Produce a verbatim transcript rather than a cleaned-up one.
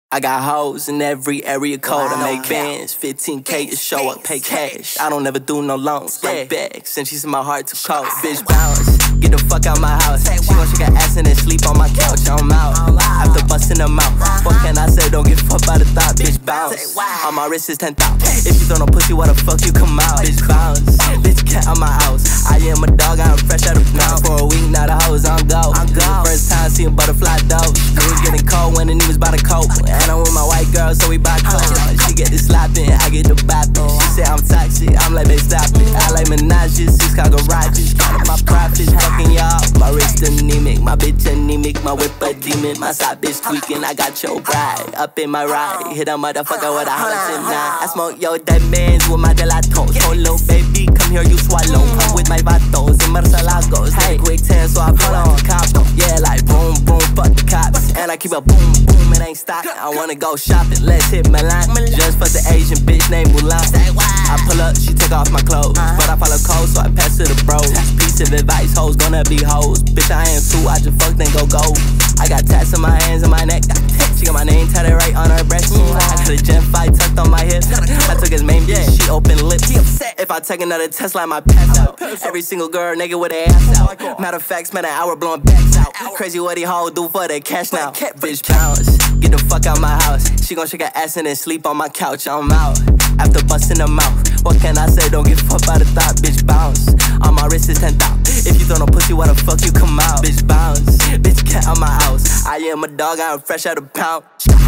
I got hoes in every area code. I make bands, fifteen K to show up, pay cash. I don't ever do no loans, like bags. And she's in my heart too cold. Bitch bounce, get the fuck out my house. She gon' shake her ass and then sleep on my couch. I'm out, after busting her mouth. What can I say? Don't give a fuck by the thought. Bitch bounce, on my wrist is ten thousand. If you throw no pussy, why the fuck you come out? Bitch bounce, bitch get out my house. I am a dog, I'm fresh out of pound. For a week, now the hoes on go. First time seeing butterfly dope. It was getting cold when the knee was by the coat. And I'm with my white girl, so we buy clothes. She get the slapping, I get the bapping. She say I'm toxic, I'm like, babe, stop it. I like menages, six car garages. Counting my profits, fucking y'all. My wrist anemic, my bitch anemic. My whip a demon, my side bitch tweaking. I got your bride up in my ride. Hit a motherfucker with a holler tonight. I smoke yo dead mans with my gelatos. So little baby, come here, you swallow. Come with my vatos and Marcelagos. Hey, quick ten, so I put on capo. Yeah, like boom, boom, fuck the cops. And I keep a boom, boom, it ain't stopping. I wanna go shopping, let's hit Milan. Just for the Asian bitch named Mulan. I pull up, she take off my clothes, but I follow code, so I pass to the bros. Piece of advice, hoes gonna be hoes. Bitch, I am too, I just fuck then go go. I got tats on my hands and my neck. She got my name tatted right on her breast. I got a Gen five tucked on my hip. I took his main bitch, she open lips. If I take another Tesla, I might pass out. Every single girl, nigga with her ass out. Matter of fact, spent an hour blowing backs out. Crazy what he hoe do for the cash now. Bitch bounce, get the fuck out my house. She gon' shake her ass and then sleep on my couch. I'm out, after busting her mouth. What can I say? Don't give a fuck by the thought. Bitch bounce, on my wrist is ten thousand. If you throw no pussy, why the fuck you come out? Bitch bounce, bitch get out my house. I am a dog, I'm fresh out of pound.